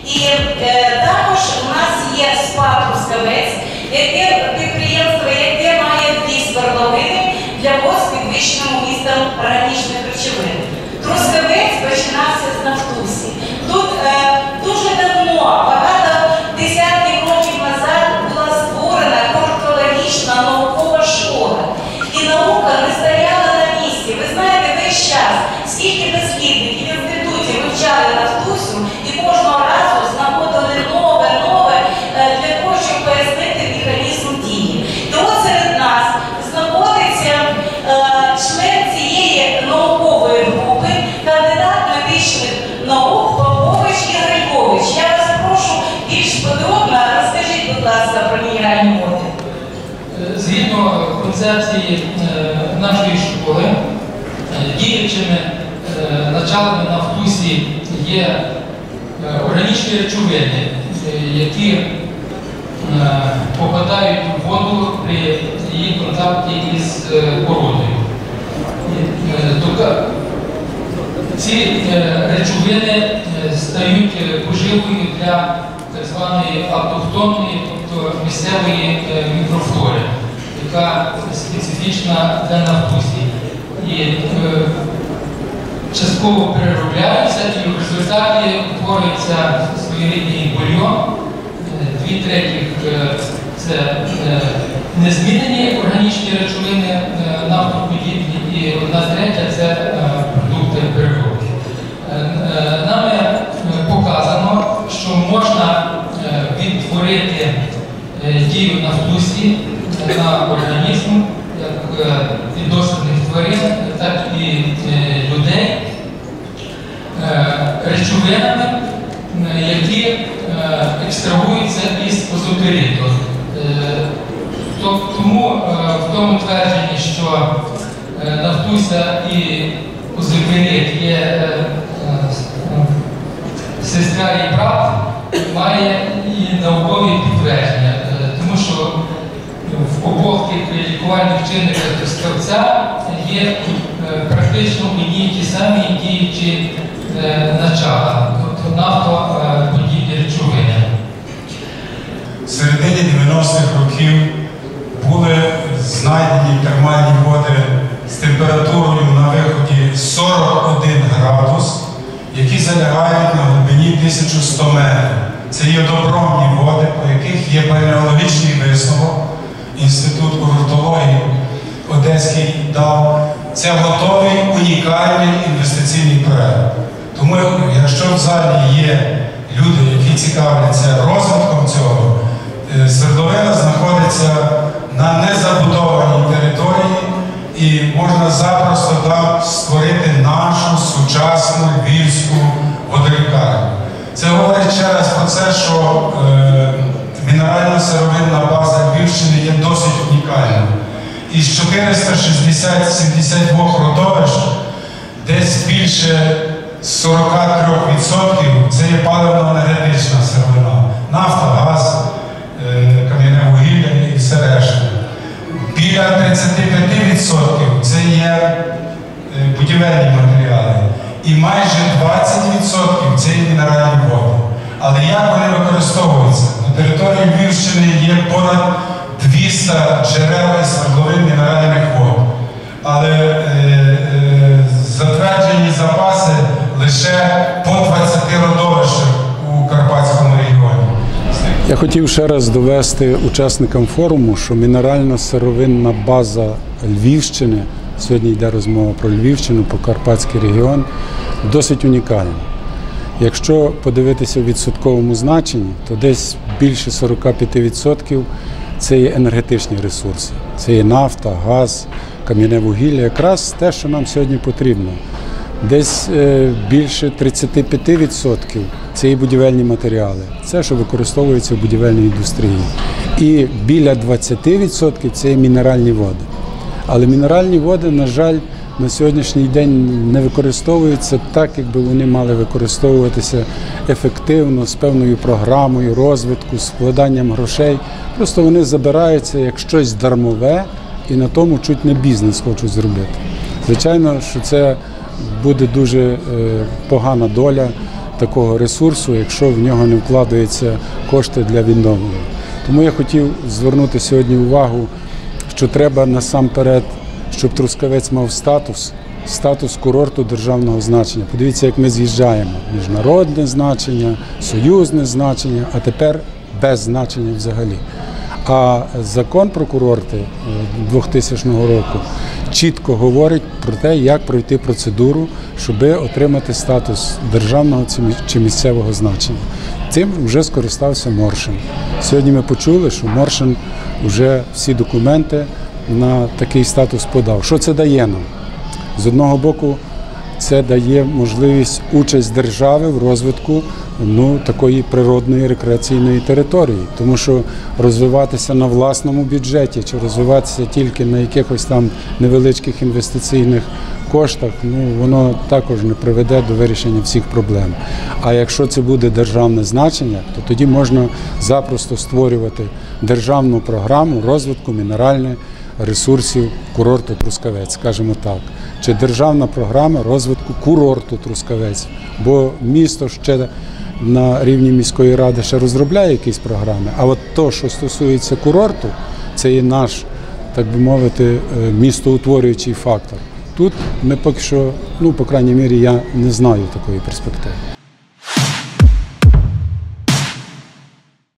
І також у нас є СПА «Трускавець», яке підприємство, яке має 2 свердловини для ВОЗ з підвищеним вмістом органічних речовин. Трускавець починався з Нафтусі. Тут дуже давно, багато десятків років назад була створена кортологічна наукова школа. І наука не стояла на місці. Ви знаєте, весь час, скільки дослідників, інститутів вивчали Нафтусю і кожного разу знаходили нове для того, щоб пояснити механізм дії. І от серед нас знаходиться член цієї наукової групи, кандидат медичних наук Попович Ігор Львович. Я вас прошу більш подробно, розкажіть, будь ласка, про мінеральні води. Згідно концепції нашої школи, діючими началами Нафтусі є органічні речовини, які попадають у воду при її контакті із породою. Ці речовини стають поживою для так званої автохтонної, тобто місцевої мікрофлори, яка специфічна для Нафтусі. І частково переробляються, і в результаті утворюється своєрідний бульйон. 2/3 це незмінені органічні речовини, нафтоподібні, і 1/3 це продукти переробки. Нами показано, що можна відтворити дію Нафтусі на організм, як піддослідних тварин, так і людей, речовинами, які екстрагуються із озопериту. Тому в тому твердженні, що Нафтуся і озоперит є сестра і брат, має і наукові підтвердження, тому що в обох тих лікувальних чинниках Трускавця є практично одні й ті самі діючі начала, тобто нафтоподібні речовини. В середині 90-х років були знайдені термальні води з температурою на виході 41 градус, які залягають на глибині 1100 метрів. Це є добромні води, по яких є бальнеологічний висновок. Інститут курортології Одеський дав. Це готовий унікальний інвестиційний проєкт. Тому, якщо в залі є люди, які цікавляться розвитком цього, свердловина знаходиться на незабудованій території і можна запросто там створити нашу сучасну львівську водолікарню. Це говорить ще раз про це, що мінерально-сировинна база Львівщини є досить унікальною. Із 460-72 родовищ десь більше 43% це є паливно-енергетична сировина. Нафта, газ, кам'яне вугілля і все решта. Біля 35% це є будівельні матеріали. І майже 20% це є мінеральні води. Але як вони використовуються? На території Львівщини є понад 200 джерел і свердловин мінеральних вод. Але затверджені запаси лише по 20 родовищах у Карпатському регіоні. Я хотів ще раз довести учасникам форуму, що мінерально-сировинна база Львівщини, сьогодні йде розмова про Львівщину, про Карпатський регіон, досить унікальна. Якщо подивитися в відсотковому значенні, то десь більше 45% це є енергетичні ресурси. Це є нафта, газ, кам'яне вугілля, якраз те, що нам сьогодні потрібно. Десь більше 35% це є будівельні матеріали, це, що використовується в будівельній індустрії. І біля 20% це є мінеральні води. Але мінеральні води, на жаль, на сьогоднішній день не використовуються так, якби вони мали використовуватися ефективно, з певною програмою розвитку, з вкладанням грошей. Просто вони забираються як щось дармове і на тому чуть не бізнес хочуть зробити. Звичайно, що це буде дуже погана доля такого ресурсу, якщо в нього не вкладаються кошти для відновлення. Тому я хотів звернути сьогодні увагу, що треба насамперед, щоб Трускавець мав статус курорту державного значення. Подивіться, як ми з'їжджаємо. Міжнародне значення, союзне значення, а тепер без значення взагалі. А закон про курорти 2000 року чітко говорить про те, як пройти процедуру, щоб отримати статус державного чи місцевого значення. Цим вже скористався Моршин. Сьогодні ми почули, що Моршин вже всі документи на такий статус подав. Що це дає нам? З одного боку, це дає можливість участь держави в розвитку такої природної рекреаційної території. Тому що розвиватися на власному бюджеті чи розвиватися тільки на якихось там невеличких інвестиційних коштах, воно також не приведе до вирішення всіх проблем. А якщо це буде державне значення, то тоді можна запросто створювати державну програму розвитку мінеральних ресурсів курорту Трускавець, скажімо так, чи державна програма розвитку курорту Трускавець, бо місто ще на рівні міської ради ще розробляє якісь програми, а от то, що стосується курорту, це є наш, так би мовити, містоутворюючий фактор. Тут ми поки що, по крайній мірі, я не знаю такої перспективи.